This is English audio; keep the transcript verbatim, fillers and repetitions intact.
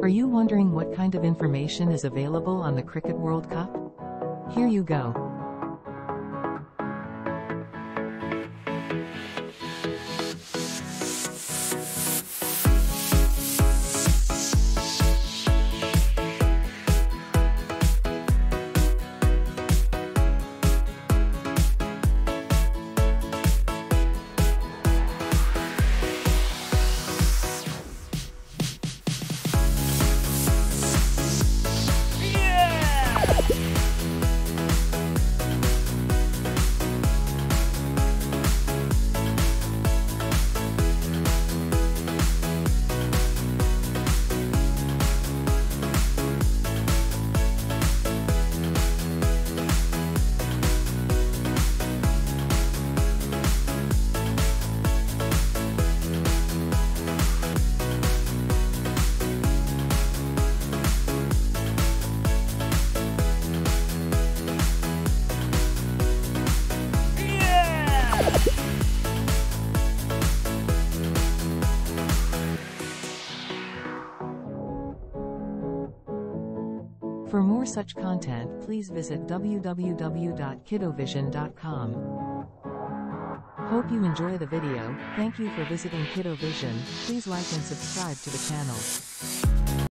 Are you wondering what kind of information is available on the Cricket World Cup? Here you go. For more such content, please visit w w w dot kiddo vision dot com. Hope you enjoy the video. Thank you for visiting Kiddo Vision. Please like and subscribe to the channel.